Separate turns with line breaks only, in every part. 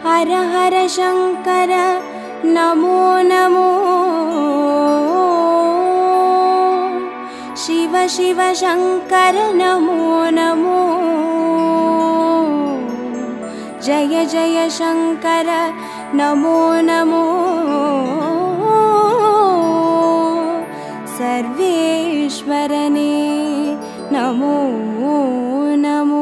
हर हर शंकर नमो नमो शिव शिव शंकर नमो नमो जय जय शंकर नमो नमो सर्वेश्वरने नमो नमो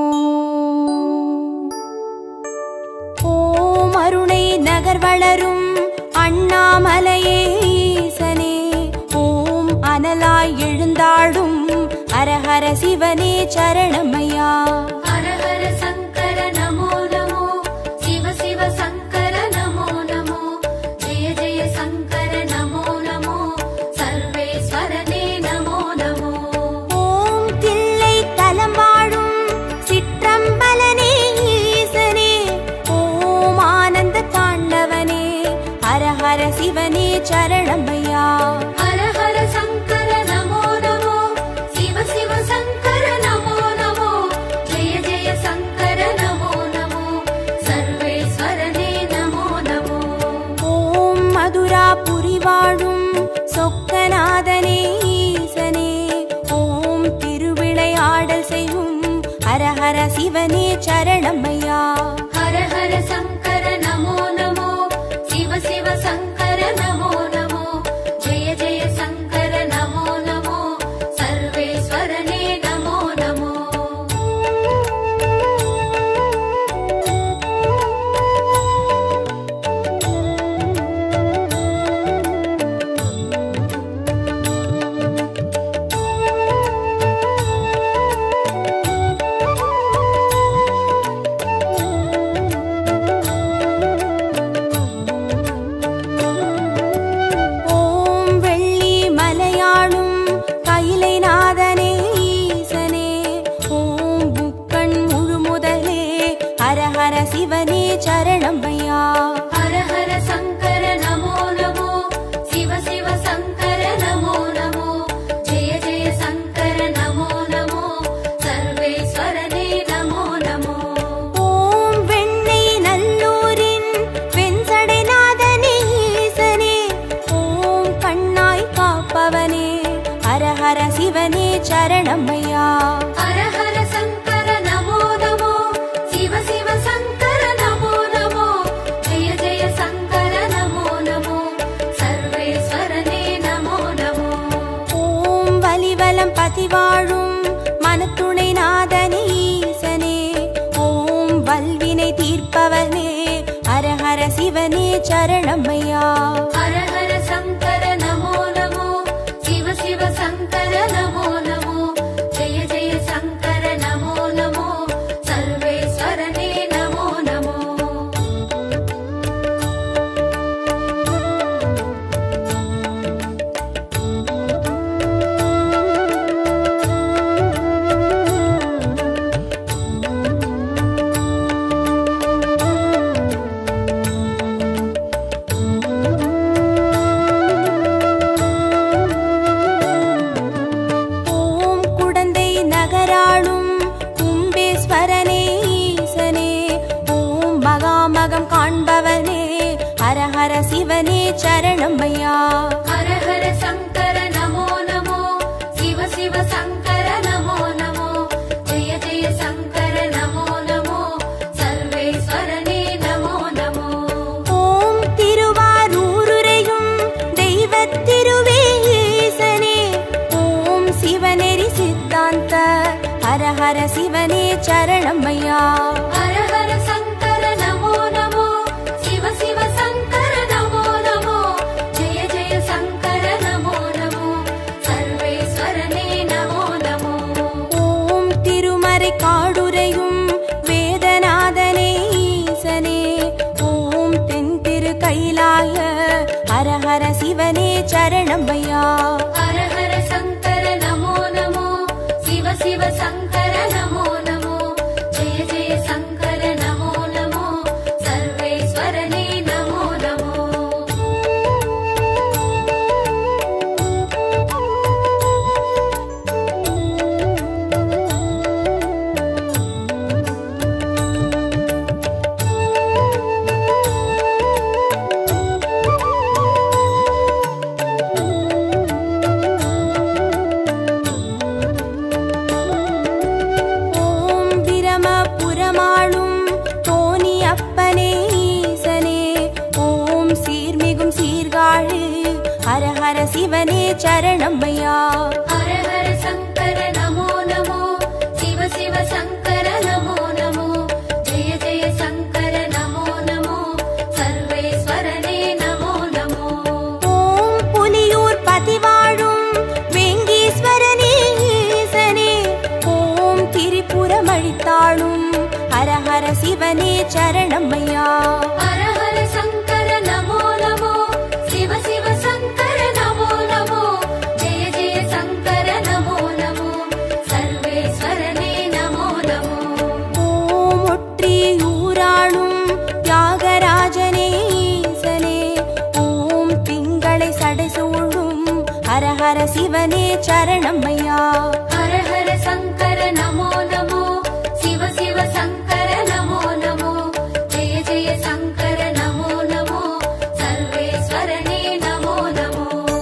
ओम अरुणै नगर वलरुम अण्णामलैये ईसने ओम अनलाय एळुंदाडुम हर हर शिवने चरणमैया
हर हर शंकर नमो नमो शिव शिव शंकर नमो नमो जय जय शंकर नमो नमो सर्वेश्वरने नमो नमो
ओम तिल्लै तलं वाழும் சிற்றம்பலனே ஈசனே ओम आनंद तांडवने हर हर शिवने चरणमैया
हर हर शंकर नमो नमो शिव शिव शंकर नमो नमो जय जय शंकर नमो नमो सर्वेश्वरने नमो नमो
ओम मधुरापुरी वाழும் சொக்கநாதனே ஈசனே ஓம் திருவிளையாடல் செய்யும் ஹர ஹர சிவனே சரணமையா
हर हर शंकर नमो नमो शिव शिव शंकर नमो नमो जय जय शंकर नमो नमो सर्वेश्वरने नमो नमो
ஓம் வெள்ளி மலையாளும் கைலைநாதனே ஈசனே ஓம் புக்கண் முழுமுதலே ஹர ஹர சிவனே சரணமையா
हर हर शंकर नमो नमो शिव शिव शंकर नमो नमो जय जय शंकर नमो नमो सर्वेश्वरने नमो नमो
ஓம் வெண்ணை நல்லூரின் வெண்சடைநாதனே ஈசனே ஓம் கண்ணாய் காப்பவனே ஹர ஹர சிவனே சரணமையா
हर हर शंकर नमो नमो शिव शिव शंकर नमो नमो जय जय शंकर नमो नमो सर्वेश्वरने नमो नमो
ஓம் வலிவலம் பதிவாழும் மனத்துணை நாதனே ஈசனே ஓம் வல்வினை தீர்ப்பவனே ஹர ஹர சிவனே சரணமையா
हर हर शंकर नमो नमो शिव शिव शंकर नमो नमो जय जय शंकर नमो नमो सर्वेश्वरने नमो नमो
ஓம் குடந்தை நகராளும் கும்பேஸ்வரனே ஈசனே ஓம் மகாமகம் காண்பவனே ஹர ஹர சிவனே சரணமையா
हर हर शंकर नमो नमो शिव शिव शंकर नमो नमो जय जय शंकर नमो नमो सर्वेश्वरने नमो नमो
ஓம் திருவாரூருரையும் தெய்வத் திருவே ஈசனே ஓம் சிவநெறி சித்தாந்த ஹர ஹர சிவனே சரணமையா
हर हर शंकर नमो नमो शिव शिव शंकर नमो नमो जय जय शंकर नमो नमो सर्वेश्वरने नमो नमो
ஓம் திருமறை காடுரையும் வேதநாதனே ஈசனே ஓம் தென் திரு கைலாய ஹர ஹர சிவனே சரணமையா
हर हर शंकर नमो नमो शिव शिव शंकर नमो नमो जय जय शंकर नमो नमो सर्वेश्वरने नमो नमो
சிவனே சரணமையா.
ஹர ஹர சங்கர நமோ நமோ, சிவ சிவ சங்கர நமோ நமோ, ஜெய ஜெய சங்கர நமோ நமோ, சர்வேஸ்வரனே நமோ நமோ.
ஓம் புலியூர் பதிவாழும் வேங்கீஸ்வரனே ஈசனே, ஓம் திரிபுரம் அழித்தாளும் ஹர ஹர சிவனே சரணமையா.
ஹர ஹர சங்கர நமோ நமோ, சிவ சிவ சங்கர நமோ நமோ, ஜெய ஜெய சங்கர நமோ நமோ, சர்வேஸ்வரனே நமோ நமோ.
ஓம் ஒற்றியூராளும் தியாகராஜனே ஈசனே, ஓம் திங்களை சடைசூழும் ஹர ஹர சிவனே சரணமையா.
ஹர ஹர சங்கர நமோ நமோ, சிவ சிவ சங்கர நமோ நமோ, ஜெய ஜெய சங்கர நமோ நமோ, சர்வேஸ்வரனே நமோ நமோ.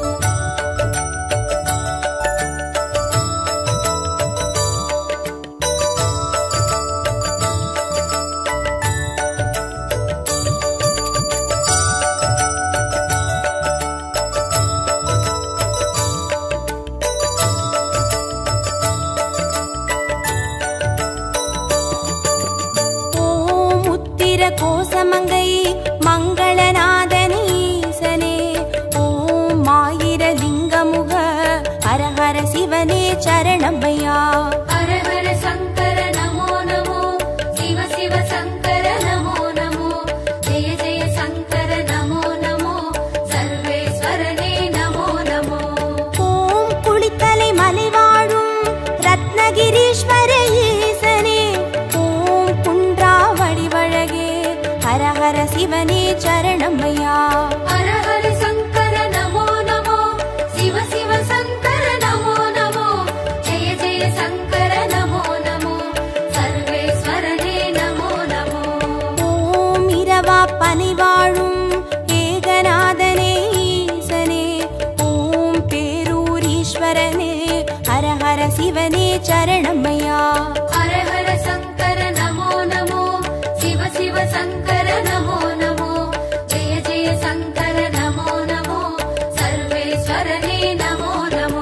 ஓம் உத்திர கோசமங்கை மங்களநாதனே ஈசனே, ஓம் ஆயிர லிங்கமுக ஹர ஹர சிவனே சரணமையா.
ஹர ஹர சங்கர நமோ நமோ, சிவ சிவ சங்கர நமோ நமோ, ஜெய ஜெய சங்கர நமோ நமோ, சர்வேஸ்வரனே நமோ நமோ.
ஓம் குளித்தலை மலைவாழும் ரத்னகிரீஸ்வர ஈசனே, ஓம் குன்றா வடிவழகே ஹர ஹர சிவனே சரணமையா.
ஹர ஹர சங்கர நமோ நமோ, சிவ சிவ சங்கர நமோ நமோ, ஜெய ஜெய சங்கர நமோ நமோ, சர்வேஸ்வரனே நமோ நமோ.
ஓம் இரவா பனிவாழும் ஏகநாதனே ஈசனே, ஓம் பேரூரீஸ்வரனே ஹர ஹர சிவனே சரணமையா.
ஹர ஹர சங்கர நமோ நமோ, சிவ சிவ சங்கர நமோ நமோ, ஜெய ஜெய சங்கர நமோ நமோ, சர்வேஸ்வரனே நமோ நமோ.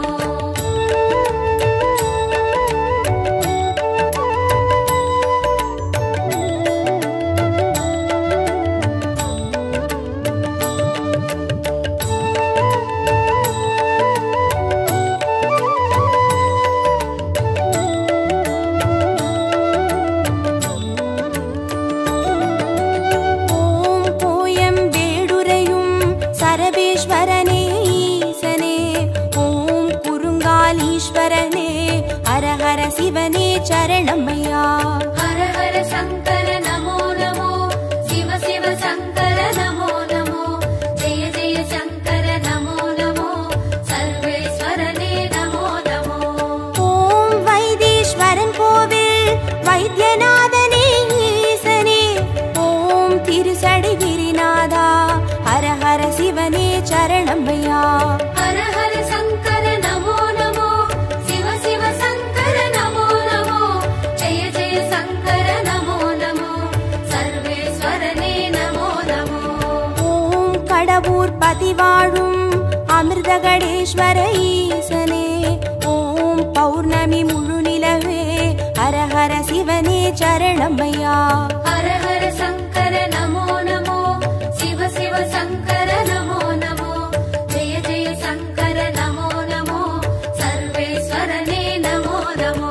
ஓம் கோயம் வேடுரையும் சரபேஸ்வரனே ஈசனே, ஓம் குறுங்காலீஸ்வரனே ஹர ஹர சிவனே சரணமையா.
ஹர ஹர சங்கர நமோ நமோ, சிவ சிவ சங்கர நமோ நமோ, ஜெய ஜெய சங்கர நமோ நமோ, சர்வேஸ்வரனே நமோ நமோ.
ஓம் வைத்தீஸ்வரன் கோவில் வைத்தியநாதனே ஈசனே, ஓம் திருசடை கிரிநாதா ஹர ஹர சிவனே சரணமையா.
ஹர ஹர சங்கர நமோ நமோ, சிவ சிவ சங்கர நமோ நமோ, ஜெய ஜெய சங்கர நமோ நமோ, சர்வேஸ்வரனே நமோ நமோ.
ஓம் கடவுர் பதிவாழும் அமிர்தகடேஸ்வர ஈசனே, ஓம் பௌர்ணமி முழு நிலவே ஹர ஹர சிவனே சரணமையா.
ஹர ஹர சங்கர நமோ நமோ, சிவ சிவ சங்கர நமோ நமோ, ஜெய ஜெய சங்கர நமோ நமோ, சர்வேஸ்வரனே நமோ நமோ.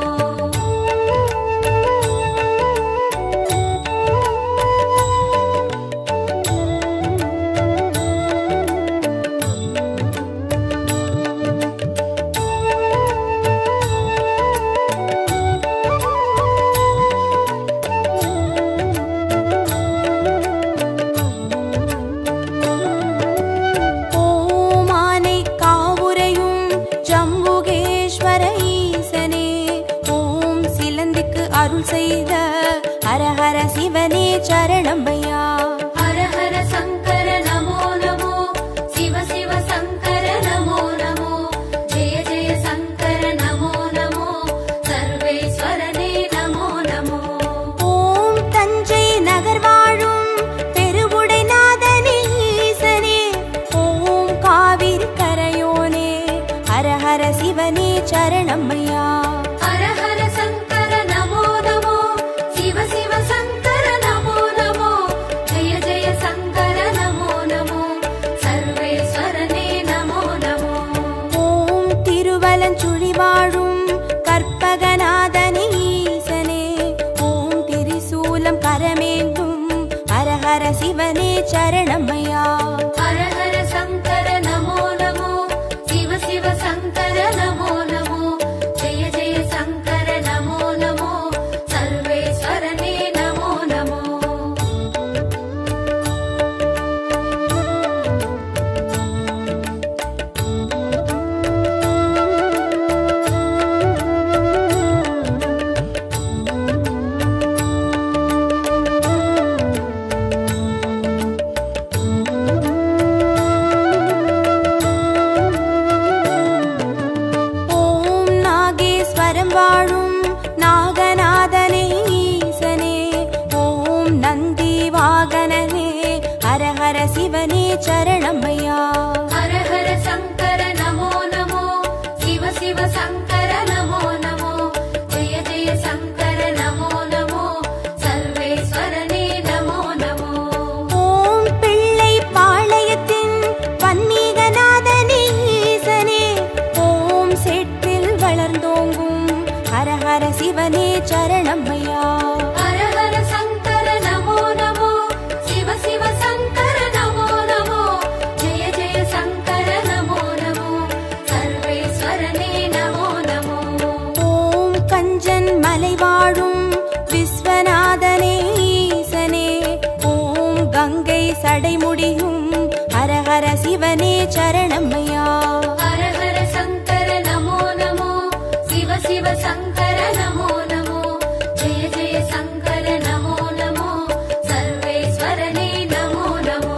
சிவனே சரணமையா.
ஹர ஹர சங்கர நமோ நமோ, சிவ சிவ சங்கர நமோ நமோ, ஜெய ஜெய சங்கர நமோ நமோ, சர்வேஸ்வரனே நமோ நமோ.
ஓம் பிள்ளை பாளையத்தின் பன்மீகநாதனே ஈசனே, ஓம் செட்டில் வளர்ந்தோங்கும் ஹர ஹர சிவனே சரணமையா.
ஹர ஹர சங்கர நமோ நமோ, சிவ சிவ சங்கர நமோ நமோ, ஜெய ஜெய சங்கர நமோ நமோ, சர்வேஸ்வரனே நமோ நமோ.
ஓம் கஞ்சன் மலை வாழும் விஸ்வநாதனே ஈசனே, ஓம் கங்கை சடைமுடியும் ஹர ஹர சிவனே சரணமையா.
ஹர ஹர சங்கர நமோ நமோ, சிவ சிவ சங்கர நமோ நமோ, ஜெய ஜெய சங்கர நமோ நமோ, சர்வேஸ்வரனே நமோ நமோ.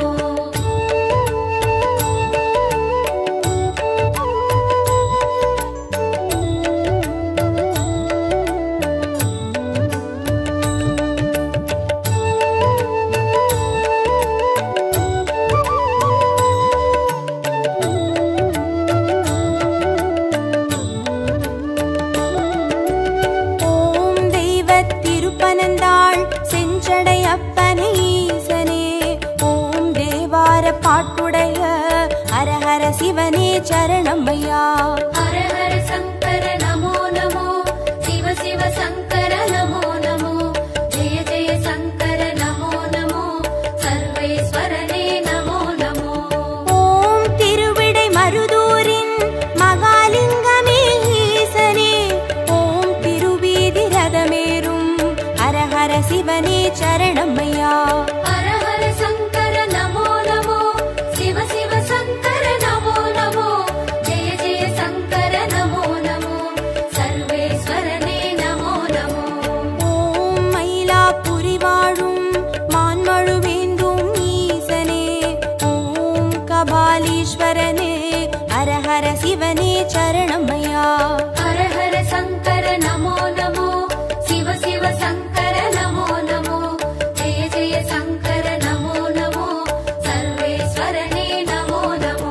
ஓம் தெய்வத் திருப்பனந்தாள் செஞ்சடை அப்பனே ஈசனே, ஓம் தேவார பாட்டுடைய ஹர ஹர சிவனே சரணமையா.
ஹர ஹர சங்கர நமோ நமோ, சிவ சிவ சங்கர நமோ நமோ, ஜெய ஜெய சங்கர நமோ நமோ, சர்வேஸ்வரனே நமோ நமோ.
ஓம் திருவிடை மருதூரின் மகாலிங்கமே ஈசனே, ஓம் திருவீதி ரதமேறும் ஹர ஹர சிவனே சரணமையா.
ஹர ஹர சங்கர நமோ நமோ, சிவ சிவ சங்கர நமோ நமோ, ஜெய ஜெய சங்கர நமோ நமோ, சர்வேஸ்வரனே நமோ நமோ.
ஓம் மயிலாப்புரி வாழும் மான்மழுவேந்தும் ஈசனே, ஓம் கபாலீஸ்வரனே ஹர ஹர சிவனே சரணமையா.
ஹர ஹர சங்கர நமோ நமோ, சிவ சிவ சங்கர நமோ நமோ, ஜெய ஜெய சங்கர நமோ நமோ, சர்வேஸ்வரனே நமோ நமோ.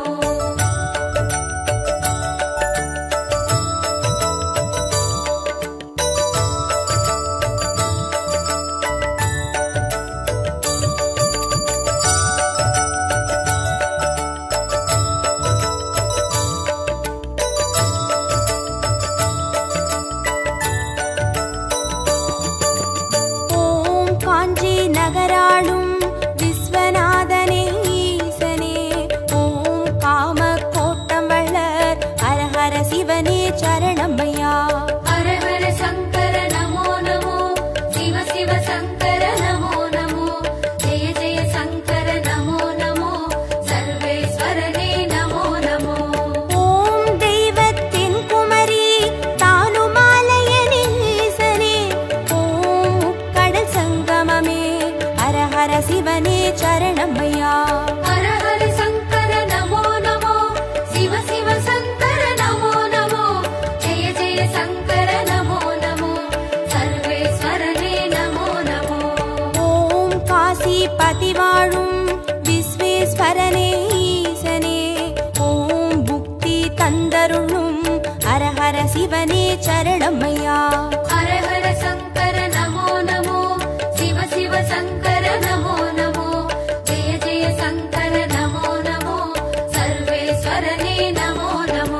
ஓம் காஞ்சி நகராளும் விஸ்வநாதனே ஈசனே, ஓம் காம கோட்டம் வளர் ஹர ஹர சிவனே சரணமையா.
ஹர ஹர சங்கர நமோ நமோ, சிவ சிவ சங்கர நமோ நமோ, ஜெய ஜெய சங்கர நமோ நமோ, சர்வேஸ்வரனே நமோ நமோ.
ஓம் தெய்வத்தின் குமரி தானுமாலயனே ஈசனே, ஓம் முக்கடல் சங்கமமே ஹர ஹர சிவனே சரணமையா.
ஹர ஹர சங்கர நமோ நமோ, சிவ சிவ சங்கர நமோ நமோ, ஜெய ஜெய சங்கர நமோ நமோ, சர்வேஸ்வரனே நமோ நமோ.
ஓம் காசி பதி வாழும் விஸ்வேஸ்வரனே ஈசனே, ஓம் புக்தி தந்தருளும் ஹர ஹர சிவனே சரணமையா.
ஹர ஹர சங்கர நமோ நமோ, சிவ சிவ சங்கர நமோ நமோ, ஜெய ஜெய சங்கர நமோ நமோ, சர்வேஸ்வரனே நமோ நமோ.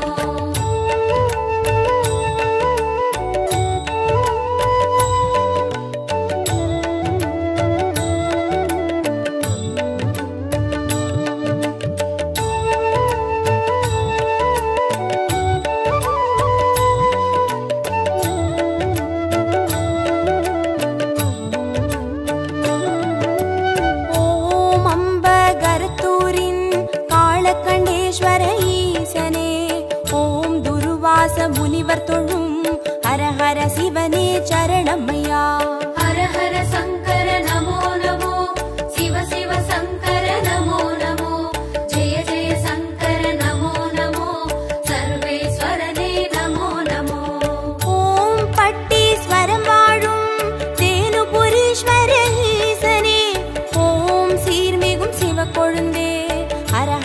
ஓம் அம்பகரத்தூரின் காளகண்டேஸ்வர ஈசனே, ஓம் துருவாச முனிவர் தொழும் ஹர ஹர சிவனே சரணமையா.
ஹர ஹர சங்கர நமோ நமோ, சிவ சிவ சங்கர நமோ நமோ, ஜெய ஜெய சங்கர நமோ நமோ, சர்வேஸ்வரனே நமோ நமோ.
ஓம் பட்டீஸ்வரம் வாழும் தேனுபுரீஸ்வர ஈசனே, ஓம் சீர்மிகும் சிவ கொழுந்தே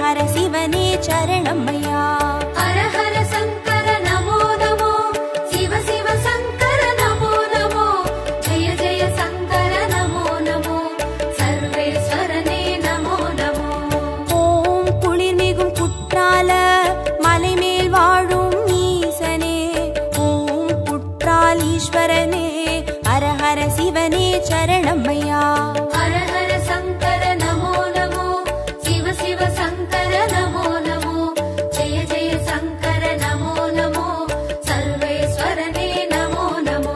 ஹர சிவனே சரணமையா.
ஹர ஹர சங்கர நமோ நமோ, சிவ சிவ சங்கர நமோ நமோ, ஜெய ஜெய சங்கர நமோ நமோ, சர்வேஸ்வரனே நமோ நமோ.
ஓம் குளிர்மிகும் குற்றால மலைமேல் வாழும் ஈசனே, ஓம் குற்றால் ஈஸ்வரனே, ஹர ஹர சிவனே சரணமையா.
ஹர ஹர சங்கர நமோ நமோ, சிவ சிவ சங்கர நமோ நமோ, ஜெய ஜெய சங்கர நமோ நமோ, சர்வேஸ்வரனே நமோ நமோ.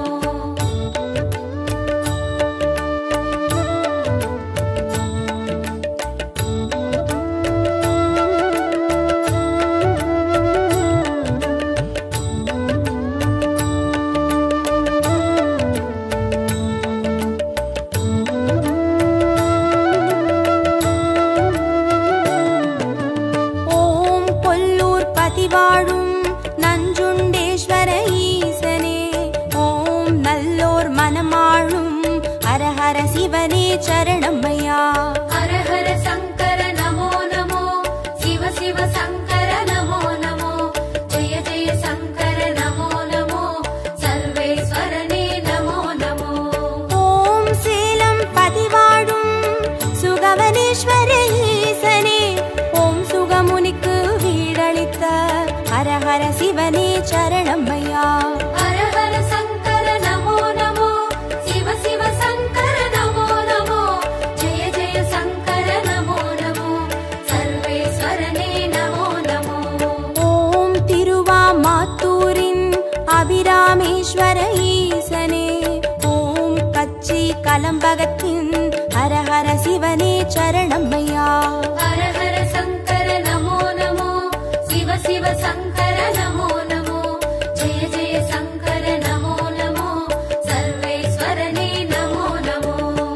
ஓம் கொல்லூர் பதிவாழும் நஞ்சுண்டேஸ்வர ஈசனே, ஓம் நல்லோர் மனமாழும் ஹர ஹர சிவனே சரணமையா.
ஹர ஹர சங்கர நமோ நமோ, சிவ சிவ சங்கர நமோ நமோ, ஜெய ஜெய சங்கர நமோ நமோ, சர்வேஸ்வரனே நமோ நமோ.
ஓம் சேலம் பதிவாழும் சுகவனேஸ்வர ஈசனே, ஓம் சுகமுனிக்கு வீடளித்த ஹர ஹர சிவனே சரணமையா.
ஹர ஹர சங்கர நமோ நமோ, சிவ சிவ சங்கர நமோ நமோ, ஜெய ஜெய சங்கர நமோ நமோ, சர்வேஸ்வரனே நமோ நமோ.
ஓம் திருவாமாத்தூரின் அபிராமேஸ்வர ஈசனே, ஓம் கச்சி கலம்பகத்தின் ஹர ஹர சிவனே சரணமையா.
ஹர ஹர சங்கர நமோ நமோ, சிவ சிவ சங்கர நமோ நமோ, ஜெய ஜெய சங்கர நமோ நமோ, சர்வேஸ்வரனே நமோ நமோ.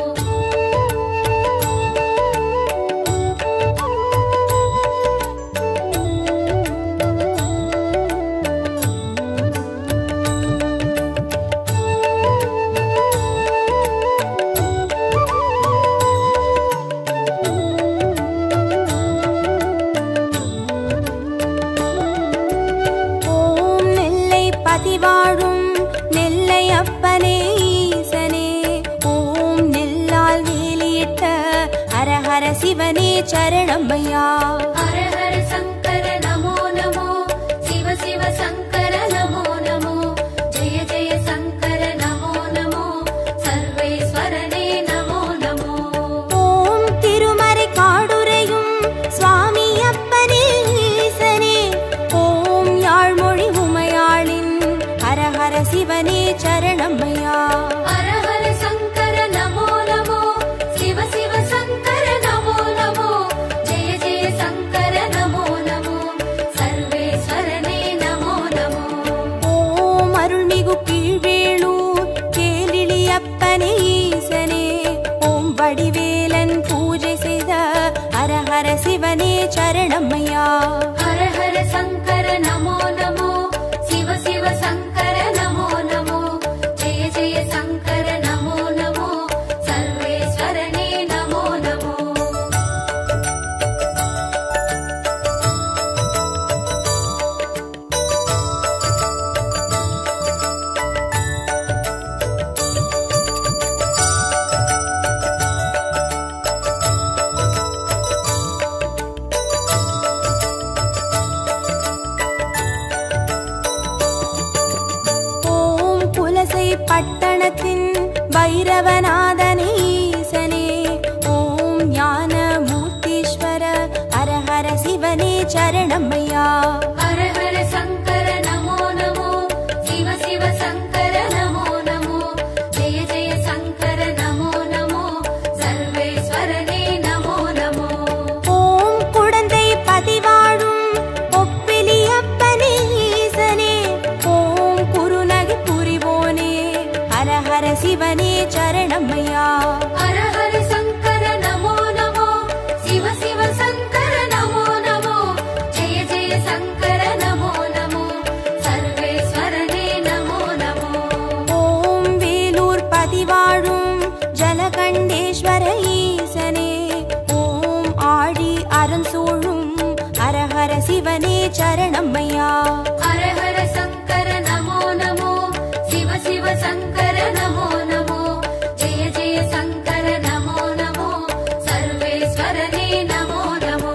ஓம் நெல்லை பதிவாழும் நெல்லை அப்பனே ஈசனே, ஓம் நெல்லால் வேலியிட்ட ஹர ஹர சிவனே சரணமையா.
ஹர ஹர சங்கர நமோ நமோ, சிவ சிவ சங்கர நமோ நமோ, ஜெய ஜெய சங்கர நமோ நமோ, சர்வேஸ்வரனே நமோ நமோ.
ஓம் திருமறை காடுரையும் சுவாமி அப்பனே ஈசனே, ஓம் யாழ்மொழி உமையாளின் ஹர ஹர சிவனே சரணமையா.
ஹர ஹர சங்கர நமோ நமோ, சிவ சிவ சங்கர நமோ நமோ, ஜெய ஜெய சங்கர நமோ நமோ, சர்வேஸ்வரனே நமோ நமோ.
ஓம் அருள்மிகு கீழ்வேளூர் கேளிலி அப்பனே ஈசனே, ஓம் வடிவேலன் பூஜை செய்த ஹர ஹர சிவனே சரணமையா.
ஹர ஹர சங்கர நமோ நமோ, சிவ சிவ சங்கர நமோ நமோ, ஜெய ஜெய சங்கர நமோ நமோ, சர்வேஸ்வரனே நமோ நமோ.
ஓம் புலசை பட்டணத்தின் பைரவநாதனே ஈசனே, ஓம் ஞான மூர்த்தீஸ்வர ஹர ஹர சிவனே சரணமையா.
ஹர ஹர சங்கர நமோ நமோ, சிவ சிவ சங்கர நமோ நமோ, ஜெய ஜெய சங்கர நமோ நமோ, சர்வேஸ்வரனே நமோ நமோ.
ஓம் குடந்தை பதிவாழும் ஒப்பிலி அப்பனே ஈசனே, ஓம் குருநகை புரிவோனே ஹர ஹர சிவனே சரணமையா.
ஹர ஹர சங்கர நமோ நமோ, சிவ சிவ சங்கர நமோ நமோ, ஜெய ஜெய சங்கர
சிவனே சரணம்மையா.
ஹர ஹர சங்கர நமோ நமோ, சிவ சிவ சங்கர நமோ நமோ, ஜெய ஜெய சங்கர நமோ நமோ, சர்வேஸ்வரனே நமோ நமோ.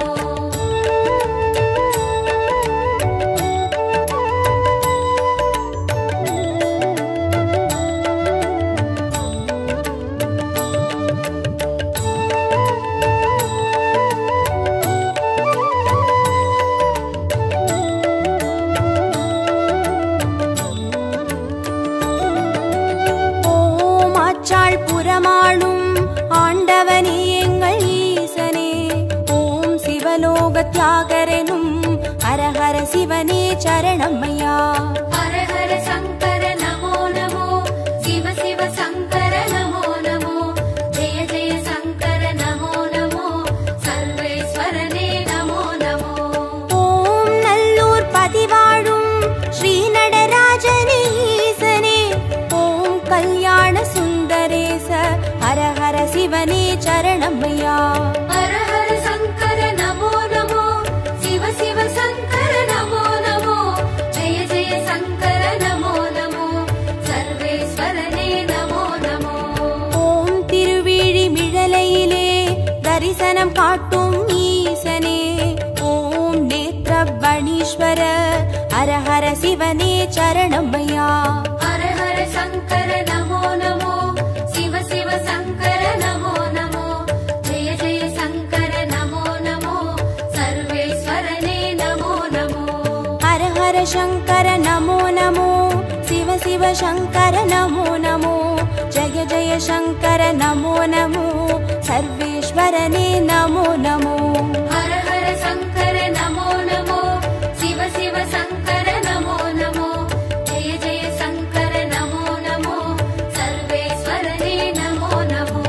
புறமாளும் ஆண்டவனே எங்கள் ஈசனே, ஓம் சிவலோக தியாகரனும் ஹர ஹர சிவனே சரணம்மையா.
ஹர ஹர சங்கர நமோ நமோ, சிவ சிவ சங்கர நமோ நமோ, ஜெய ஜெய சங்கர நமோ நமோ, சர்வேஸ்வரனே நமோ நமோ.
ஓம் நல்லூர் பதிவாழும் ஸ்ரீ நடராஜனே ஈசனே, ஓம் கல்யாண சுந்தரேச ஹர ஹர சிவனே சரணம்மையா.
ஹர ஹர சங்கர நமோ நமோ, சிவ சிவ சங்கர நமோ நமோ, ஜெய ஜெய சங்கர நமோ நமோ, சர்வேஸ்வரனே நமோ நமோ.
ஓம் திருவிழி மிழலையிலே தரிசனம் காட்டும் ஈசனே, ஓம் நேத்ரபணீஸ்வர ஹர ஹர சிவனே சரணம்மையா.
ஹர ஹர சங்கர நமோ நமோ, சிவ சிவ சங்கர நமோ நமோ, ஜெய ஜெய சங்கர நமோ நமோ, சர்வேஸ்வரனே நமோ நமோ.
ஹர ஹர சங்கர நமோ நமோ, சிவ சிவ சங்கர நமோ நமோ, ஜய ஜய சங்கர நமோ நமோ, சர்வேஸ்வரனே நமோ நமோ.
ஹர ஹர சங்கர நமோ நமோ, சிவ சிவ சங்கர நமோ நமோ, ஜெய ஜெய சங்கர நமோ நமோ, சர்வேஸ்வரனே நமோ நமோ.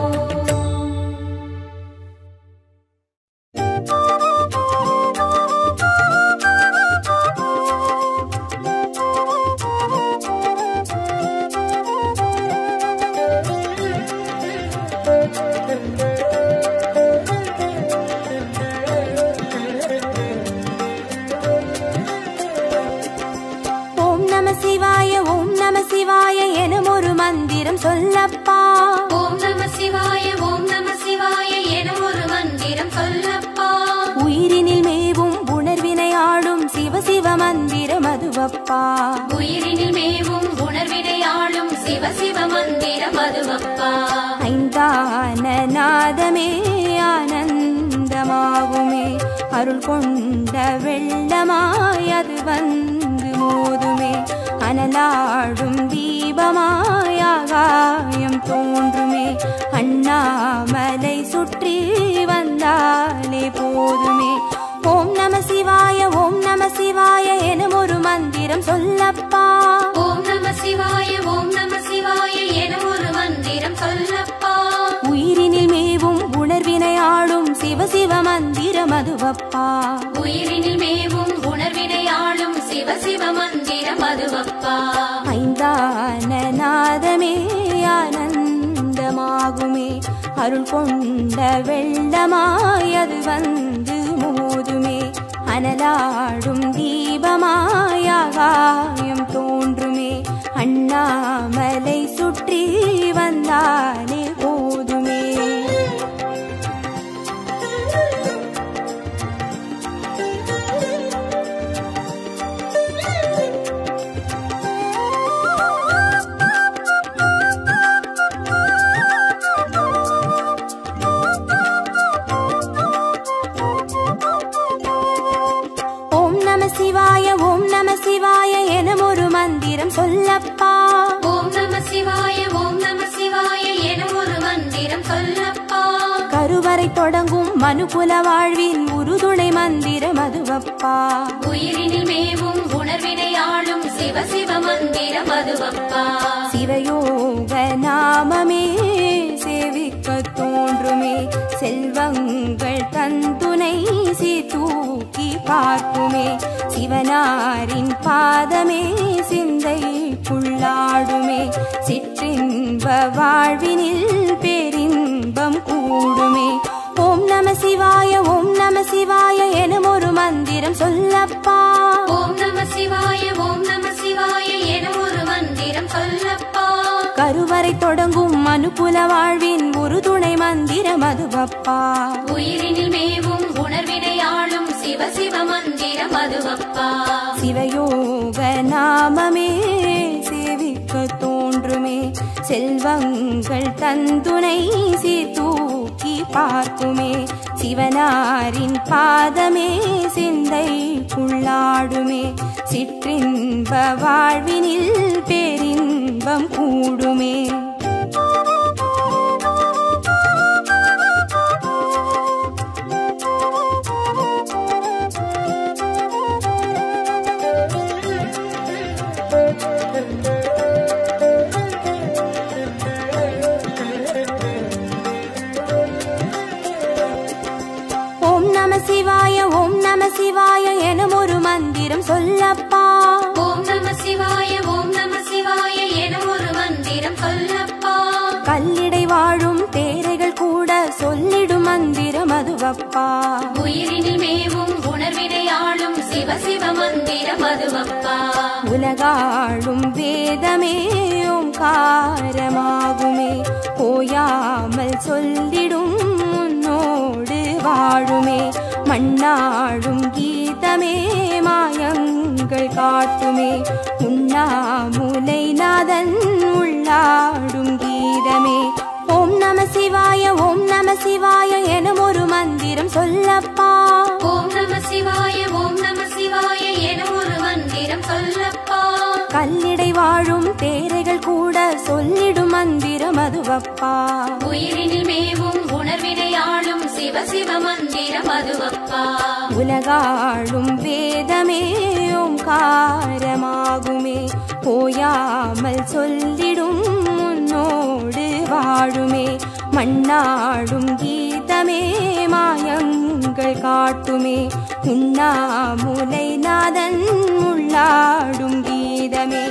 ஓம் நம சிவாய ஓம் நம சிவாய எனும் ஒரு மந்திரம் சொல்லப்பா.
ஓம் நம சிவாய ஓம் நம சிவாய எனும் ஒரு மந்திரம் சொல்லப்பா.
உயிரினில் மேவும் உணர்வினை ஆளும் சிவ சிவ மந்திரம் அதுவப்பா.
உயிரினில் மேவும் உணர்வினை ஆளும் சிவ சிவ மந்திரம் அதுவப்பா.
ஐந்தான நாதமே ஆனந்தமாகுமே, அருள் கொண்ட வெள்ளமாய் அது வந்து மோதுமே, அனலாடும் தீபமாய் ஆகாயம் தோன்றுமே, அண்ணாமலை சுற்றி வந்தாலே போதுமே. ஓம் நம சிவாய ஓம் நம சிவாய எனும் ஒரு மந்திரம் சொல்லப்பா.
ஓம் நம சிவாய ஓம் நம சிவாய எனும் ஒரு மந்திரம் சொல்லப்பா.
உயிரினில் மேவும் உணர்வினை ஆளும் சிவ சிவ மந்திரம் அதுவப்பா.
உயிரினில் மேவும் உணர்வினை ஆளும் சிவ சிவ மந்திரம் அதுவப்பா.
ஐந்தான நாதமே ஆனந்தமாகுமே, அருள் கொண்ட வெள்ளமாய் அது வந்து மோதுமே, அனலாடும் தீபமாய் ஆகாயம் தோன்றுமே, அண்ணாமலை சுற்றி வந்தாலே போதுமே. ஓம் நம சிவாய ஓம் நம சிவாய எனும் ஒரு மந்திரம் சொல்லப்பா.
ஓம் நம சிவாய ஓம் நம சிவாய எனும் ஒரு மந்திரம் சொல்லப்பா.
கருவறை தொடங்கும் மனுகுல வாழ்வின் உறுதுணை மந்திரம் அதுவப்பா.
உயிரினில் மேவும் உணர்வினை ஆளும் சிவ சிவ மந்திரம் அதுவப்பா.
சிவயோக நாமமே சேவிக்க தோன்றுமே, செல்வங்கள் தந்துணை தூக்கி பார்க்குமே, சிவனாரின் பாதமே சிந்தைக்குள்ளாடுமே, சிற்றின்ப வாழ்வினில் பேரின்பம் கூடுமே. ஓம் நம சிவாய ஓம் நம சிவாய எனும் ஒரு மந்திரம் மந்திரம் சொல்லப்பா.
ஓம் நம சிவாய ஓம் நம சிவாய என ஒரு மந்திரம் சொல்லப்பா.
கருவறை தொடங்கும் மனுக்குல வாழ்வின் ஒரு துணை மந்திரம் அதுவப்பா.
உயிரினில் மேவும் உணர்வினை ஆளும் சிவ சிவ மந்திரம் அதுவப்பா.
சிவயோக நாமமே சேவிக்க தோன்றுமே, செல்வங்கள் தந்துணை சீர்தூக்கி பார்க்குமே. சிவனாரின் பாதமே சிந்தைக்குள்ளாடுமே, சிற்றின்ப வாழ்வினில் பேரின்பம் கூடுமே. ஓம் நம சிவாய ஓம் நம சிவாய எனும் ஒரு மந்திரம் சொல்லப்பா.
ஓம் நம சிவாய ஓம் நம சிவாய என ஒரு மந்திரம் சொல்லப்பா.
கல்லிடை வாழும் தேரைகள் கூட சொல்லிடும் மந்திரம் அதுவப்பா.
உயிரினில் மேவும் உணர்வினை ஆளும் சிவ சிவ மந்திரம் அதுவப்பா.
உலகாளும் வேதமே ஓங்காரமாகுமே, ஓயாமல் சொல்லிடும் உன்னோடு வாழுமே. மண்ணாடும் கீதமே மாயங்கள் காட்டுமே, உண்ணாமுலை நாதன் உள்ளாடும் கீதமே. ஓம் நம சிவாய ஓம் நம சிவாய எனும் ஒரு மந்திரம் சொல்லப்பா.
ஓம் நம சிவாய ஓம் நம சிவாய என ஒரு மந்திரம் சொல்லப்பா.
கல்லிடை வாழும் தேரைகள் கூட சொல்லிடும் மந்திரம் அதுவப்பா.
உயிரினில் மேவும் உணர்வினை ஆளும் சிவ சிவ மந்திரம் அதுவப்பா.
உலகாளும் வேதமே ஓங்காரமாகுமே, ஓயாமல் சொல்லிடும் உன்னோடு வாழுமே. மண்ணாடும் கீதமே மாயங்கள் காட்டுமே, உண்ணாமுலை நாதன் உள்ளாடும் கீதமே.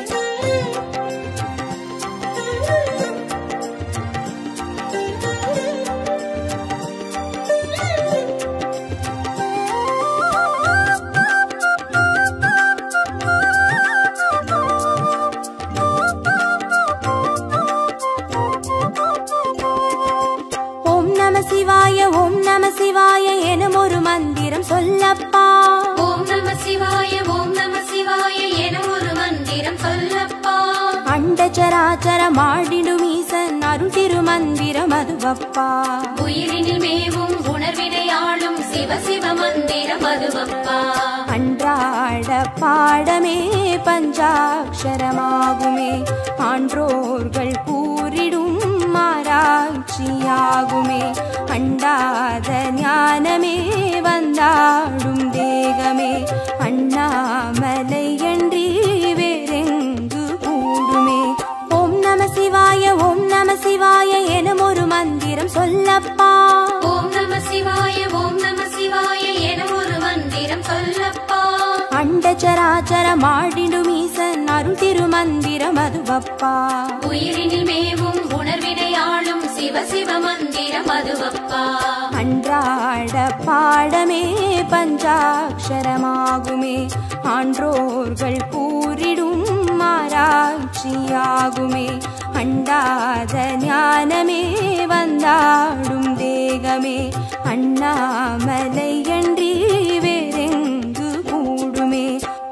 சிவாய ஓம் நம சிவாய எனும் ஒரு மந்திரம் சொல்லப்பா.
ஓம் நம சிவாய ஓம் நம சிவாய என ஒரு மந்திரம் சொல்லப்பா.
அண்டச்சராச்சரம் ஆடிடும் ஈசன் அருள் திருமந்திரம் அதுவப்பா.
உயிரினில் மேவும் உணர்வினை ஆளும் சிவ சிவ மந்திரம் அதுவப்பா.
அன்றாட பாடமே பஞ்சாட்சரமாகுமே, ஆன்றோர்கள் கூறிடும் ஆராய்ச்சியாகுமே. அண்டாத ஞானமே வந்தாடும் தேகமே, அண்ணாமலை என்று வேறெங்கு கூடுமே. ஓம் நம சிவாய ஓம் நம சிவாய எனும் ஒரு மந்திரம் சொல்லப்பா.
ஓம் நம சிவாய ஓம் நம சிவாய என ஒரு மந்திரம் சொல்லப்பா.
அண்டச்சராச்சரம் ஆடிடும் ஈசன் அருள் திருமந்திரம் அதுவப்பா.
உயிரினில் மேவும் உணர்வினை ஆளும் சிவ சிவ மந்திரம் அதுவப்பா.
அன்றாட பாடமே பஞ்சாட்சரமாகுமே, ஆன்றோர்கள் கூறிடும் ஆராய்ச்சியாகுமே. அண்டாத ஞானமே வந்தாடும் தேகமே, அண்ணாமலை என்று வேறெங்கு கூடுமே.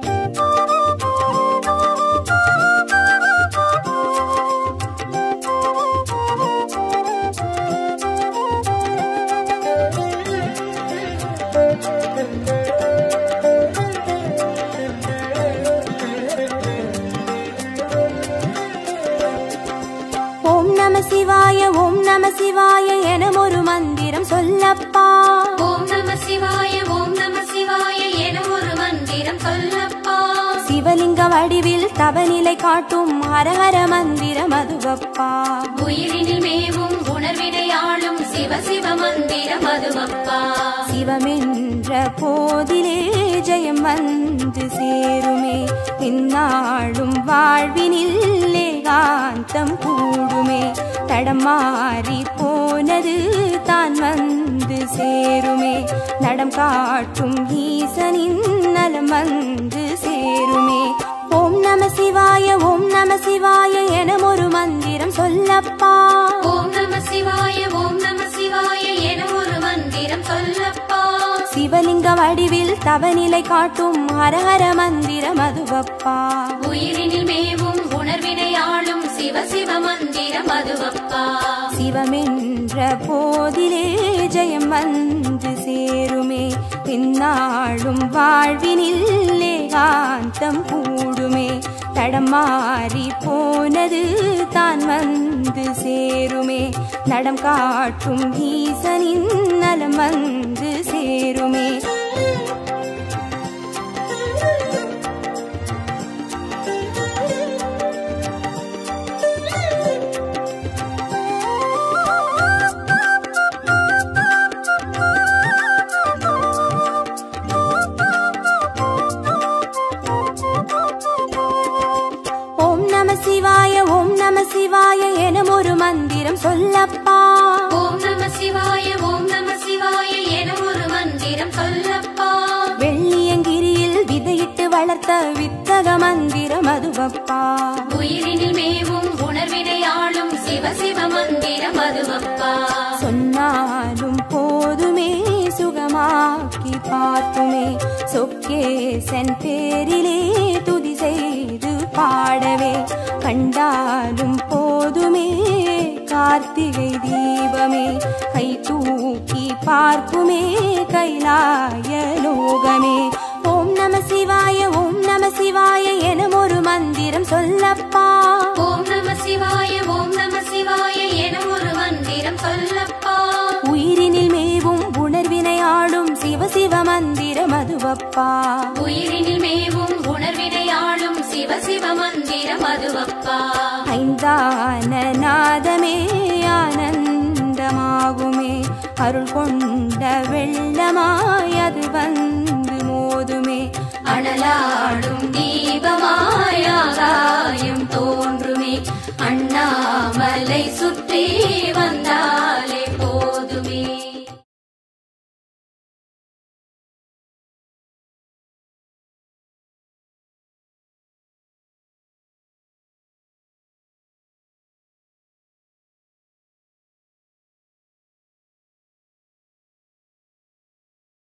ஓம் நம சிவாய ஓம் நம சிவாய எனும் ஒரு மந்திரம் சொல்லப்பா.
ஓம் நம சிவாய ஓம் நம சிவாய என ஒரு மந்திரம் சொல்லப்பா.
சிவலிங்க வடிவில் தவநிலை காட்டும் ஹரஹர மந்திரம் அதுவப்பா.
உயிரினில் மேவும் உணர்வினை ஆளும் சிவ சிவ மந்திரம் அதுவப்பா.
சிவமென்ற போதிலே ஜெயம் வந்து சேருமே, இந்நாளும் வாழ்வினில் ஏகாந்தம் கூடுமே. தடம் மாறி போனது தான் வந்து சேருமே, நடம் காட்டும் ஈசனின் ஜெயம் வந்து சேருமே. ஓம் நம சிவாய ஓம் நம சிவாய என ஒரு மந்திரம் சொல்லப்பா.
ஓம் நம சிவாய ஓம் நம சிவாய என ஒரு மந்திரம் சொல்லப்பா.
சிவலிங்க வடிவில் தவநிலை காட்டும் ஹரஹர மந்திரம் அதுவப்பா.
உயிரினில் மேவும் உணர்வினை ஆளும் சிவ சிவ மந்திரம் அதுவப்பா.
சிவமென்ற போதிலே ஜெயம் வந்து சேருமே. பின்னாளும் வாழ்வினில் ஏகாந்தம் கூடுமே. தடம் மாறி போனது தான் வந்து சேருமே. நடம் காட்டும் ஈசனின் நலம் வந்து சேருமே. சிவாய ஓம் நம சிவாய என ஒரு மந்திரம் சொல்லப்பா.
ஓம் நம சிவாய ஓம் நம சிவாய என ஒரு மந்திரம் சொல்லப்பா.
வெள்ளியங்கிரியில் விதையிட்டு வளர்த்த வித்தக மந்திரம் அதுவப்பா.
உயிரினில் மேவும் உணர்வினை ஆளும் சிவ சிவ மந்திரம் அதுவப்பா.
சொன்னாலும் போதுமே சுகமாக்கி பார்த்துமே. சொக்கேசன் பேரிலே துதி செய்து பாடவே. கண்டாலும் போதுமே கார்த்திகை தீபமே. கை தூக்கி பார்க்குமே கைலாய லோகமே. ஓம் நம சிவாய ஓம் நம சிவாய என ஒரு மந்திரம் சொல்லப்பா.
ஓம் நம சிவாய ஓம் நம சிவாய என ஒரு மந்திரம் சொல்லப்பா.
உயிரினில் மேவும் உணர்வினை ஆளும் சிவ சிவ மந்திரம் அதுவப்பா.
உயிரினில் மேவும் உணர்வினை ஆளும் சிவ சிவ மந்திரம் அதுவப்பா.
ஐந்தான நாதமே ஆனந்தமாகுமே. அருள் கொண்ட வெள்ளமாய் அது வந்து மோதுமே.
அனலாடும் தீபமாய் ஆகாயம் தோன்றுமே. அண்ணாமலை சுற்றி